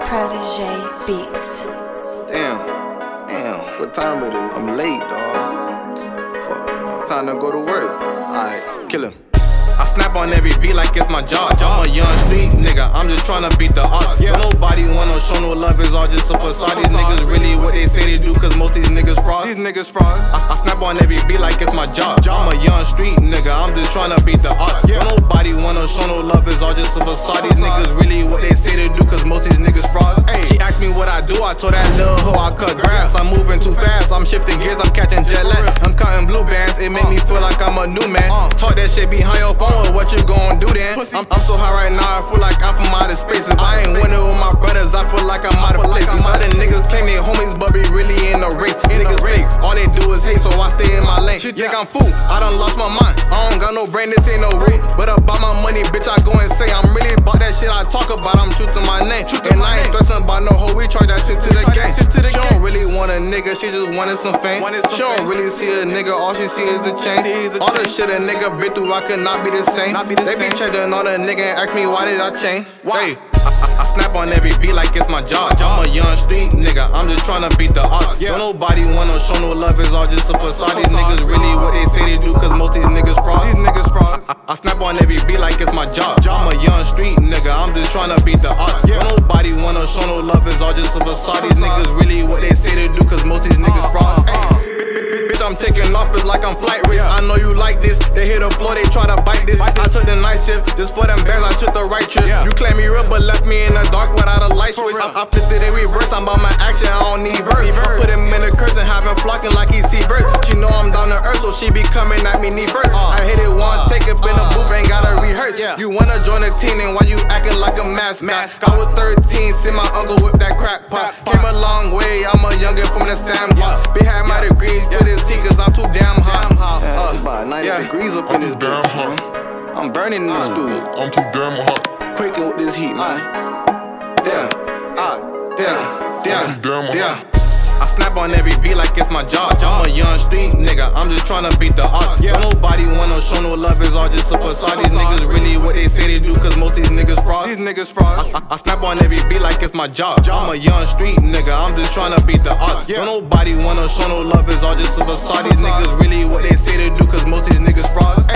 4KFlizz beats. Damn, what time it is? I'm late, dawg. Fuck, time to go to work. Alright, kill him. I snap on every beat like it's my job. I'm a young street nigga, I'm just tryna beat the odds. Don't nobody wanna show no love, it's all just a facade. These niggas really what they say they do, cause most these niggas fraud. I snap on every beat like it's my job. I'm a young street nigga, I'm just tryna beat the odds. Don't nobody wanna show no love, it's all just a facade. These niggas really what they say they do, cause most these niggas fraud. She asked me what I do, I told that little hoe I cut grass. I'm moving too fast, I'm shifting gears, I'm catching jet lag. I'm cutting blue bands, it make me feel like I'm a new man. Talk that shit behind your phone, what you gon' do then? I'm so high right now, I feel like I'm from outer space. If I ain't winning with my brothers, I feel like I'm out of place. These other niggas claim they homies, but be really in the race. Niggas fake, all they do is hate, so I stay in my lane. She think I'm fool, I done lost my mind. I don't got no brain, this ain't no rule. But about my money, bitch, I go and say I'm really about that shit I talk about, I'm true to my name. And I ain't stressing about no hoe, we charge that shit to the gang. She don't really want a nigga, she just wanted some fame. She don't really see a nigga, all she see is the chain. All the shit a nigga been through, I could not be the same. They be changing all the nigga and ask me why did I change. Hey, I snap on every beat like it's my job. I'm a young street nigga, I'm just tryna beat the odds. Don't nobody wanna show no love, it's all just a facade. These niggas really what they say they do, cause most these niggas fraud. I snap on every beat like it's my job. I'm a young street nigga, I'm just tryna beat the odds. Don't nobody wanna show no love, it's all just a facade. These niggas really what they say they do, cause most these niggas fraud. Bitch, I'm taking off, it's like I'm flight risk. I know you like this, they hit the floor, they try to bite this. I took the night shift, just for them bands, I took the right trip. You claim me real, but left me in the dark without a light switch. I flipped it in reverse, I'm about my action, I don't need verse. Put him in the curse and have him flocking like he see birds. She know I'm down to earth, so she be coming at me knee first. I hit it one, take it in the booth, ain't gotta rehearse. You wanna join the team, and why you acting like a mascot? I was 13, see my uncle whip that crack pot. Came a long way, I'm a youngin' from the sandbox. Been had my degrees for this tea, cause I'm too damn hot. It's about 90 degrees up in this bitch. I'm burning in the studio. I'm too damn hot. Quaking with this heat, man. I snap on every beat like it's my job. I'm a young street nigga, I'm just tryna beat the odds. Don't nobody wanna show no love, it's all just a facade. These niggas really what they say they do, cause most these niggas fraud. I snap on every beat like it's my job. I'm a young street nigga, I'm just tryna beat the odds. Don't nobody wanna show no love, it's all just a facade. These niggas really what they say they do, cause most these niggas fraud.